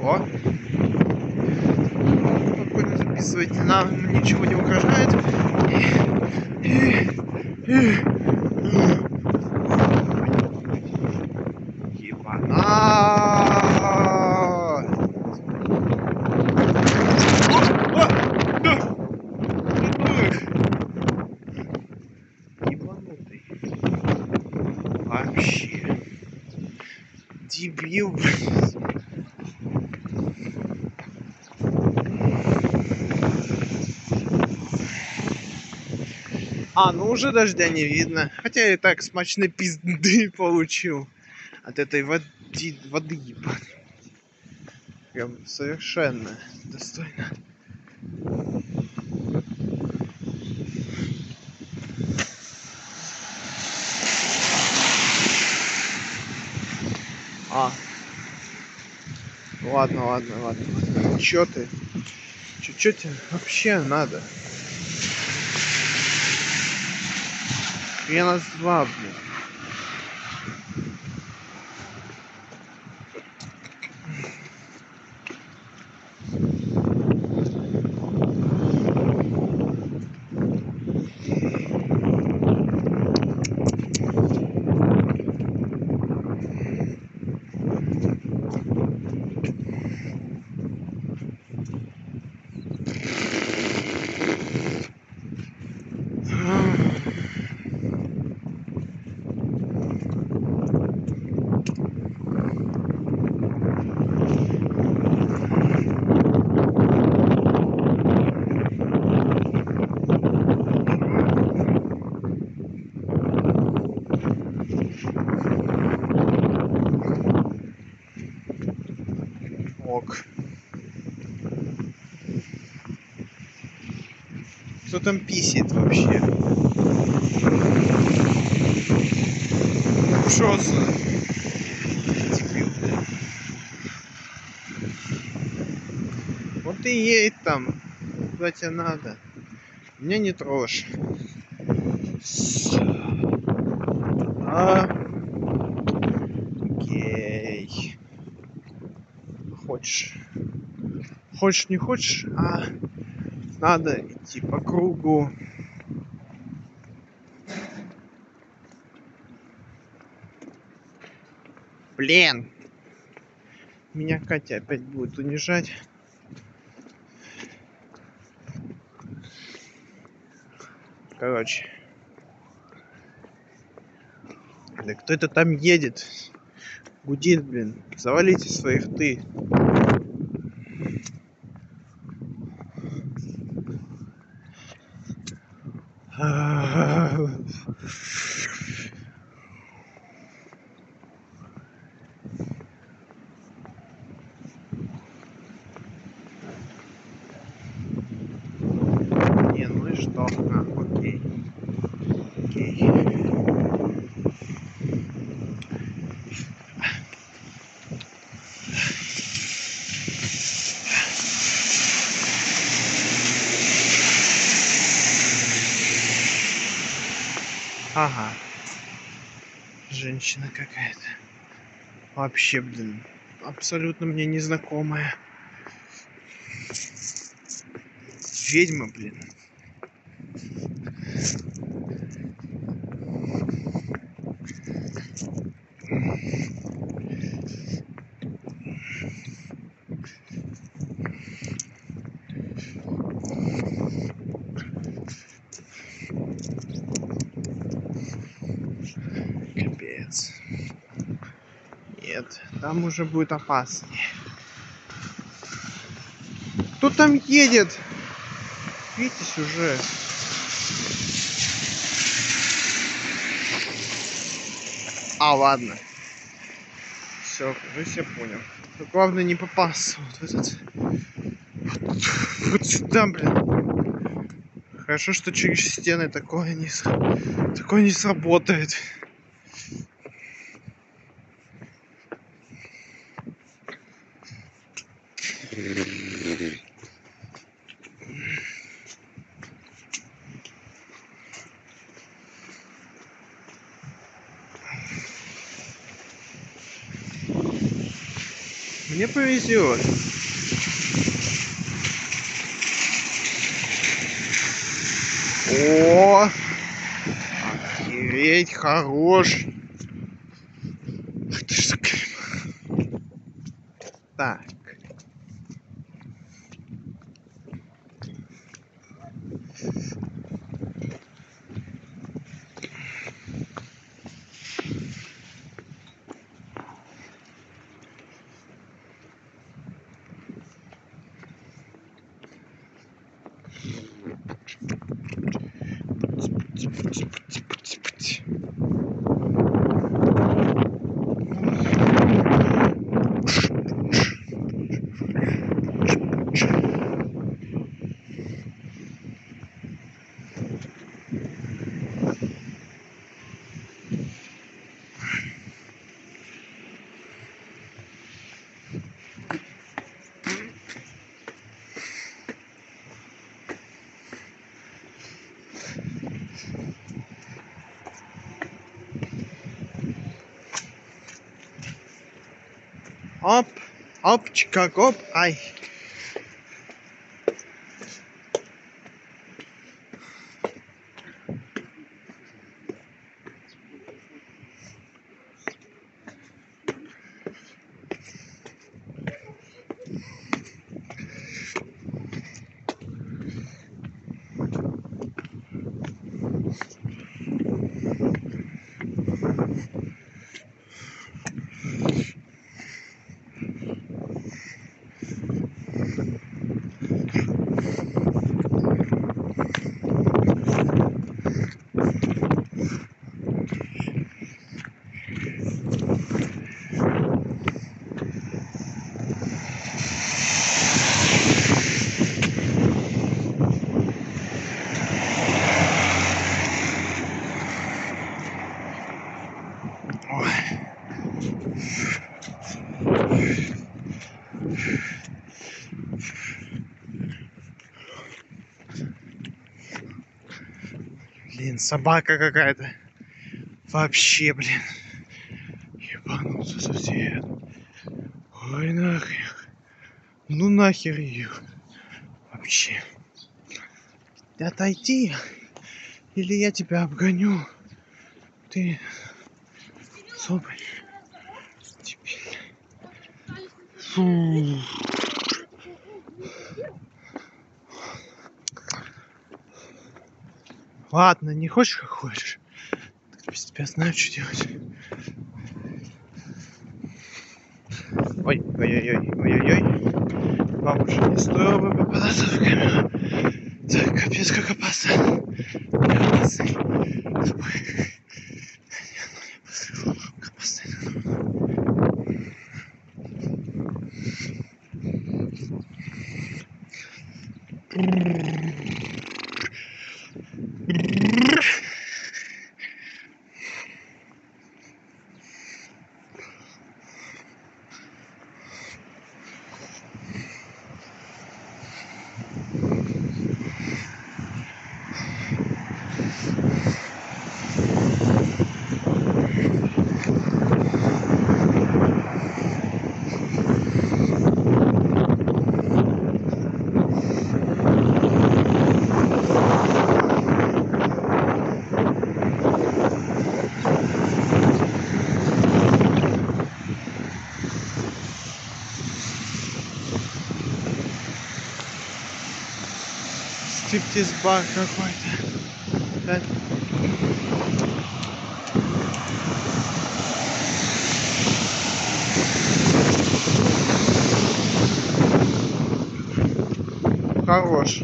О! Спокойно записывайте, нам ничего не угрожает. Ебанутый. Вообще. Дебил. Ну уже дождя не видно. Хотя я и так смачной пизды получил от этой воды ебаной. Прям совершенно достойно. Ладно. Чё ты? Чё тебе вообще надо? Хрена с два, блин. Ок. Кто там писает вообще? Шо за дебил? Вот и едь там, куда тебе надо. Меня не трожь. Окей. Хочешь, не хочешь, надо идти по кругу. Блин. Меня Катя опять будет унижать. Короче. Да кто это там едет? Гудит, блин. Завалите своих ты. Не, ну и что? Окей. Ага. Женщина какая-то. Вообще, блин. Абсолютно мне незнакомая. Ведьма, блин. Капец. Нет, там уже будет опаснее. Кто там едет? Видите уже. Ладно. Все, кажется, я понял. Но главное не попасться вот в этот... Вот сюда, блин. Хорошо, что через стены такое не сработает. Мне повезет. О! Охереть, хорош. Ах ты ж сука. Так. Оп, опчика, оп, ай. Блин, собака какая-то. Вообще, блин. Ебанулся совсем. Ой, нахер. Ну нахер ее. Вообще. Отойди. Или я тебя обгоню. Ты... Соболь. Теперь. Фу. Ладно, не хочешь, как хочешь. Без тебя знаю, что делать. Ой, ой-ой-ой, ой-ой-ой. Вам уже не стоило бы попадаться в камеру. Так, капец, как опасно. Опасно. Стриптиз-бар какой-то. Да? Хорош.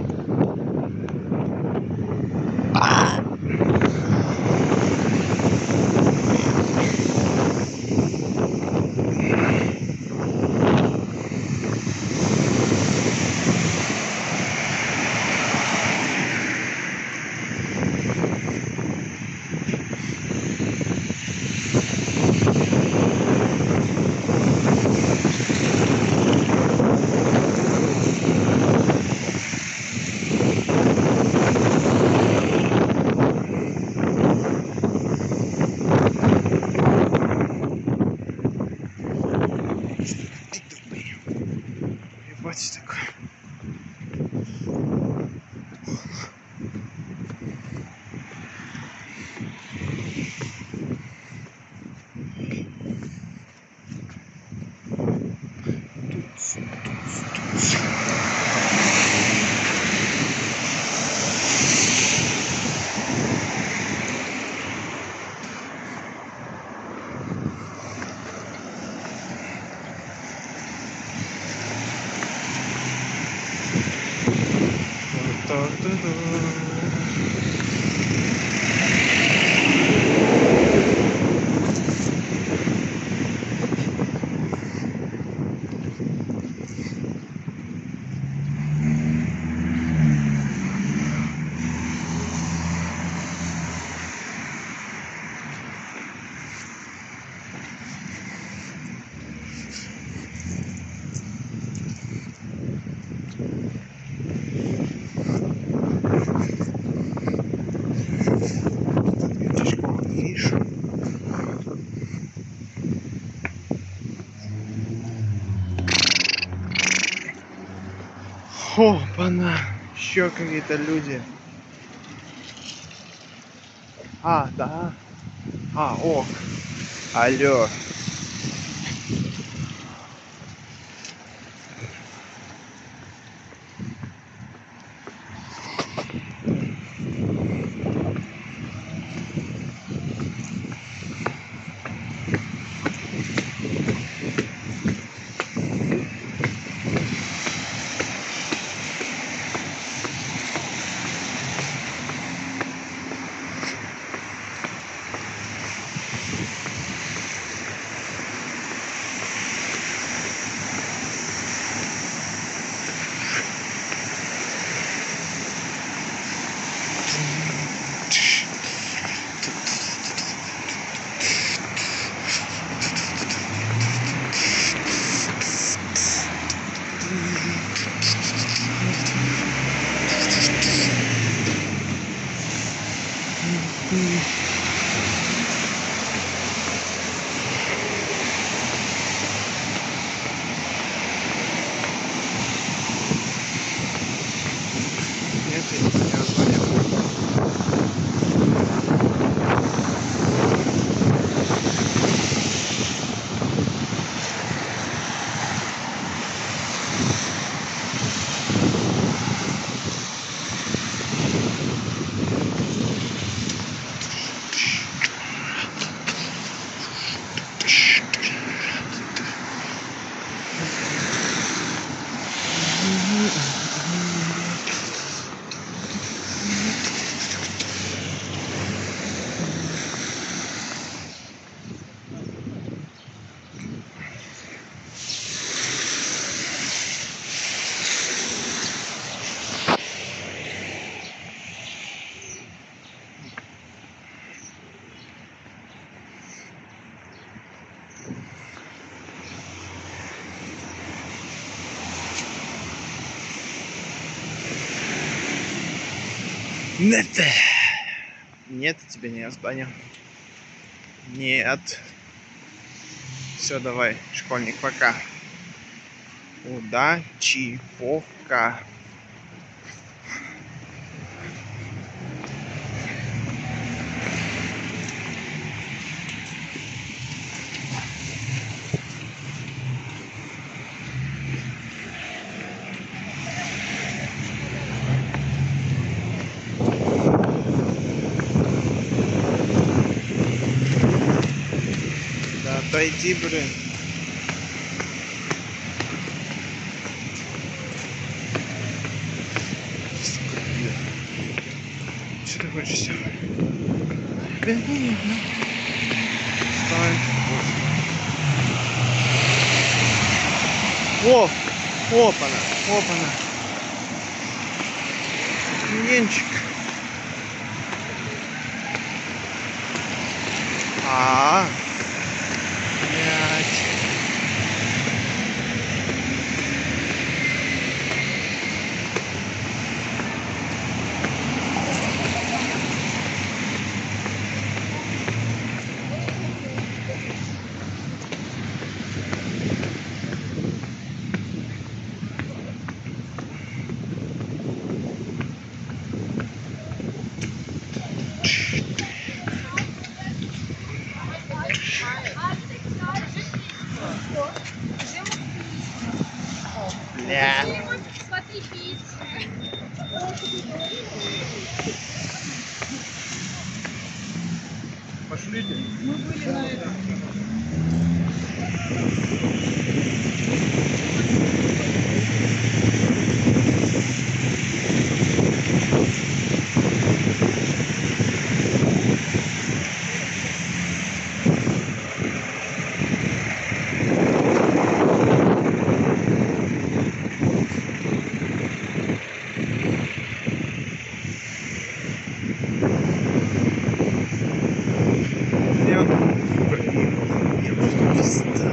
ебать такое. Опа-на! Еще какие-то люди. А, да. А, о. Алло. Нет, я не звонил. Нет. Нет, я тебя не звоню. Нет. Все, давай, школьник, пока. Удачи, пока. Да отойди, блин. Что ты хочешь сделать? Стой. О! Опана! Опана! Ленчик. Блядь. Бля. Пошлите. Мы были на этом. Я просто пизда.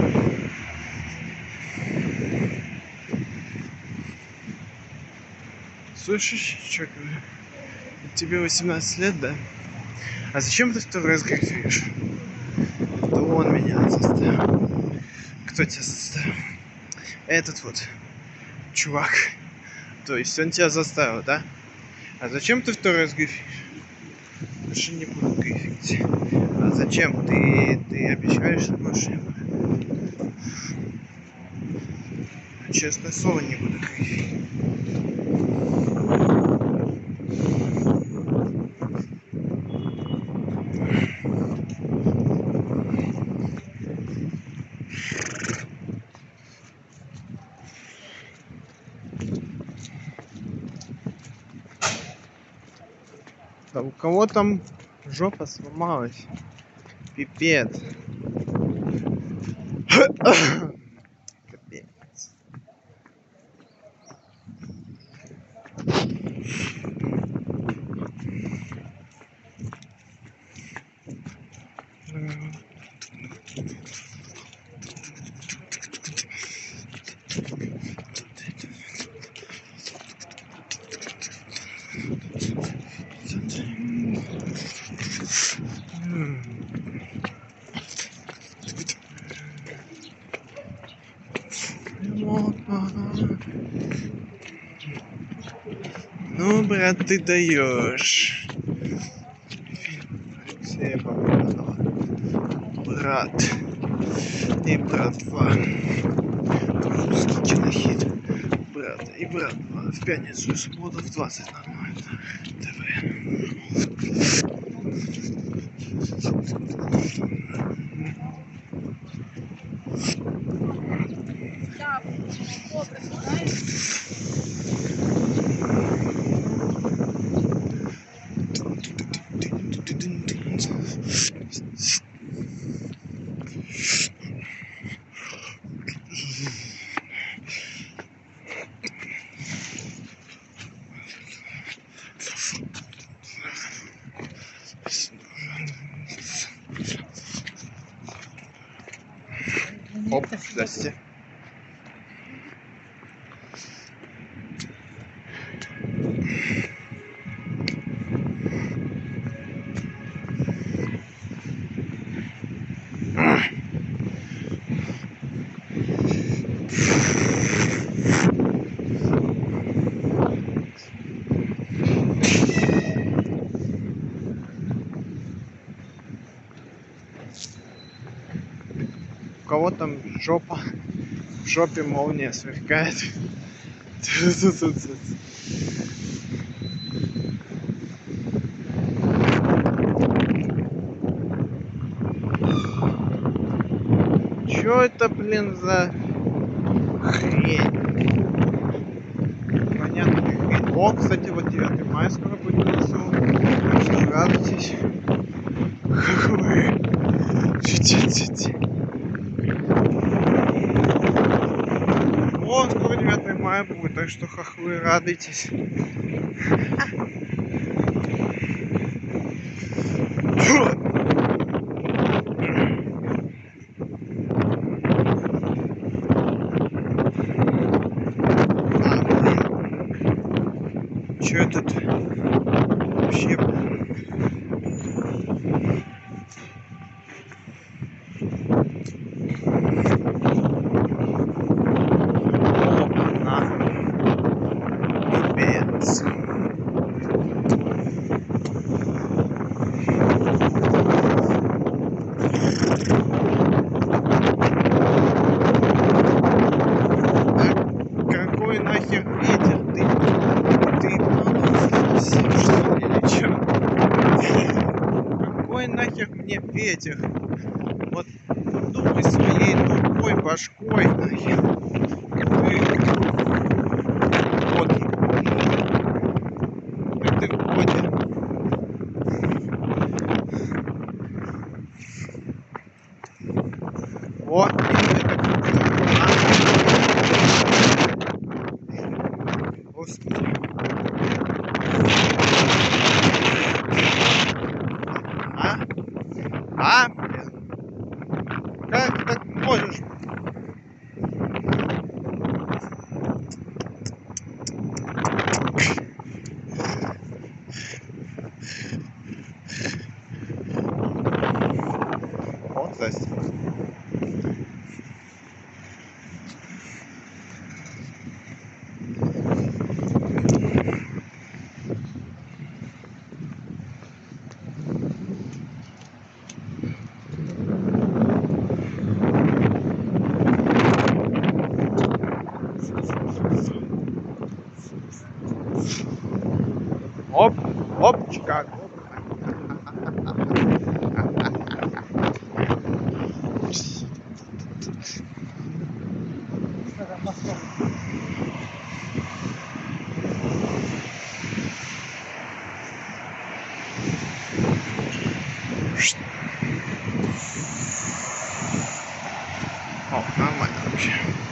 Слышишь, что говорю? Тебе 18 лет, да? А зачем ты второй раз грифишь? Это он меня заставил. Кто тебя заставил? Этот вот чувак. То есть он тебя заставил, да? А зачем ты второй раз грифишь? Больше не буду грифить. А зачем? Ты обещаешь, что больше не буду? Честное слово, не буду грифить. Да у кого там жопа сломалась? Пипец. Капец. Ну, брат, ты даешь. Алексея Богданова. Брат. И братва. Русский кинохит. Брат и братва. В пятницу и субботу в 20:00 ТВ. Да, образ, знаешь? Оп, здрасте. У кого там жопа? В жопе молния сверкает. Чё это, блин, за хрень? Понятная хрень. О, кстати, вот 9 мая скоро будет на СУ. Так что радуйтесь. Хохлы. О, скоро 9 мая будет, так что хохлы, радуйтесь. Чё тут вообще? Пипец. О, нормально вообще.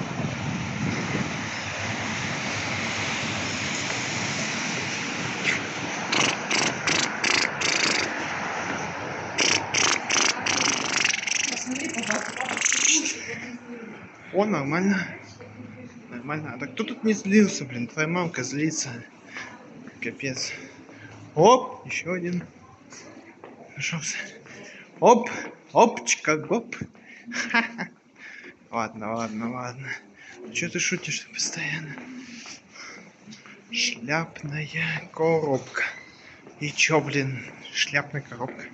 О, нормально. Нормально. А так кто тут не злился, блин? Твоя мамка злится. Капец. Оп, еще один. Нашелся. Оп, опчика, гоп. Ладно, ладно, ладно. Че ты шутишь постоянно? Шляпная коробка. И чё, блин? Шляпная коробка.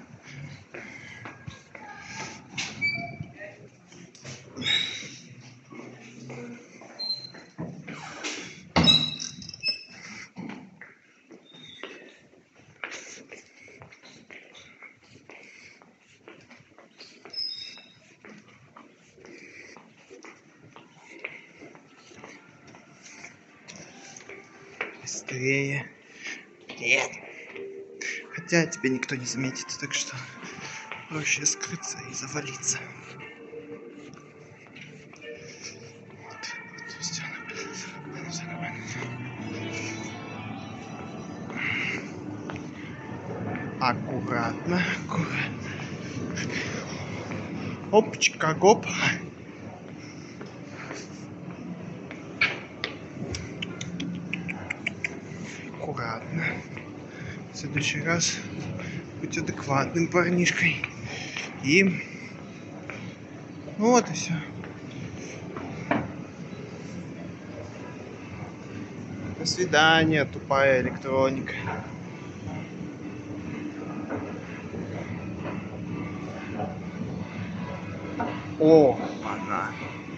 Быстрее. Нет. Хотя тебя никто не заметит, так что проще скрыться и завалиться. Вот, всё нормально, всё нормально. Аккуратно, аккуратно. Опчика, гоп. Аккуратно. В следующий раз будь адекватным парнишкой. И ну вот и все. До свидания, тупая электроника. О, она.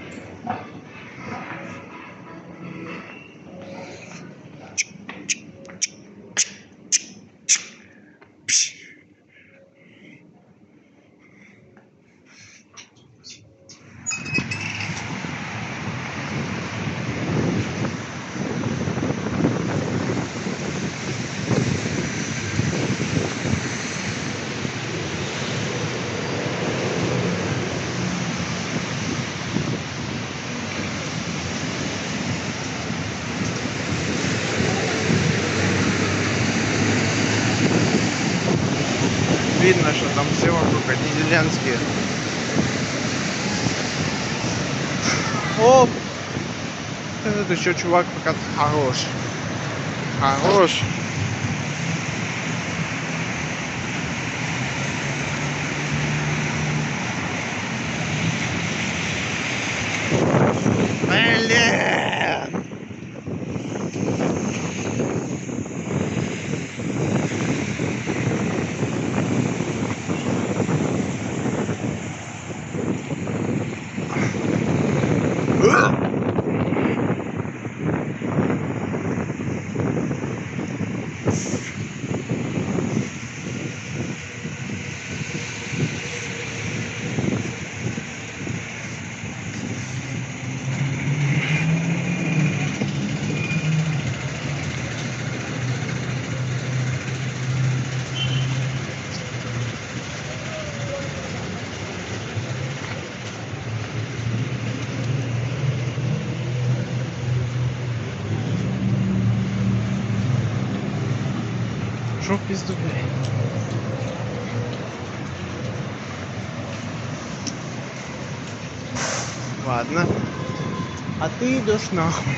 Видно, что там все вокруг одни зеленские. Оп! Этот еще чувак пока хорош. Хорош. Блин! Шо в пизду, блядь? Ладно. А ты идешь нахуй.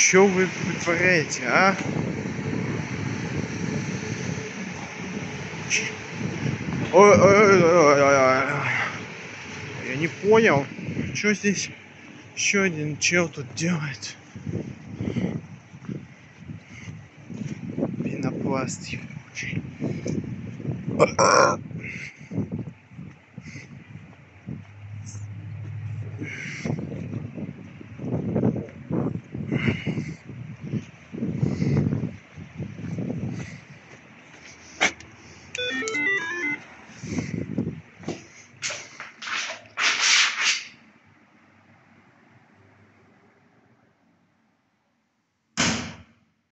Что вы вытворяете, а? Ой. Я не понял, что здесь еще один чел тут делает. Пенопласт ебучий.